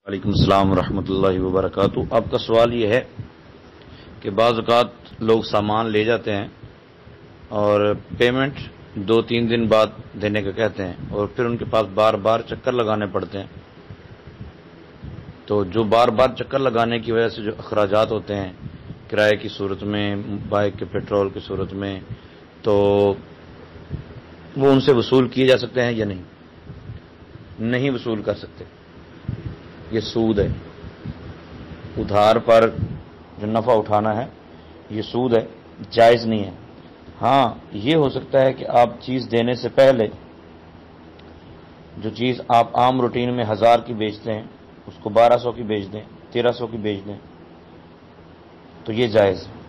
وعلیکم السلام ورحمۃ اللہ وبرکاتہ۔ آپ کا سوال یہ ہے کہ بعض اوقات لوگ سامان لے جاتے ہیں اور پیمنٹ 2-3 دن بعد دینے کا کہتے ہیں اور پھر ان کے پاس بار بار چکر لگانے پڑتے ہیں۔ تو جو بار بار چکر لگانے کی وجہ سے جو اخراجات ہوتے ہیں کرائے کی صورت میں، بائک کے پیٹرول کی صورت میں، تو وہ ان سے وصول کیے جا سکتے ہیں یا نہیں وصول کر سکتے۔ یہ سود ہے، ادھار پر جو نفع اٹھانا ہے یہ سود ہے، جائز نہیں ہے۔ ہاں یہ ہو سکتا ہے کہ آپ چیز دینے سے پہلے جو چیز آپ عام روٹین میں 1000 کی بیچتے ہیں اس کو 1200 کی بیچ دیں، 1300 کی بیچ دیں، تو یہ جائز ہے۔